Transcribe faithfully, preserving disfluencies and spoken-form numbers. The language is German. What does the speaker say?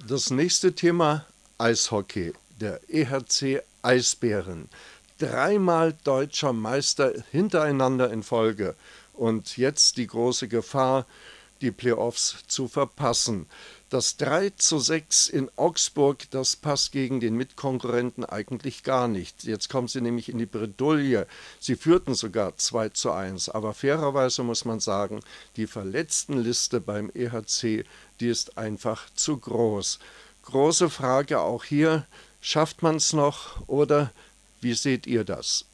Das nächste Thema Eishockey, der E H C Eisbären. Dreimal deutscher Meister hintereinander in Folge und jetzt die große Gefahr, die Playoffs zu verpassen. Das drei zu sechs in Augsburg, das passt gegen den Mitkonkurrenten eigentlich gar nicht. Jetzt kommen sie nämlich in die Bredouille. Sie führten sogar zwei zu eins, aber fairerweise muss man sagen, die Verletztenliste beim E H C, die ist einfach zu groß. Große Frage auch hier, schafft man es noch oder wie seht ihr das?